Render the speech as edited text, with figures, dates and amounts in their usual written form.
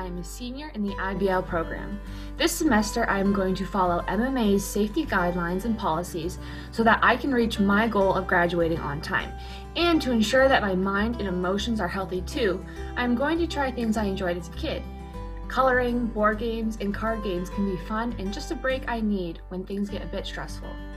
I am a senior in the IBL program. This semester, I am going to follow MMA's safety guidelines and policies so that I can reach my goal of graduating on time. And to ensure that my mind and emotions are healthy too, I am going to try things I enjoyed as a kid. Coloring, board games, and card games can be fun and just a break I need when things get a bit stressful.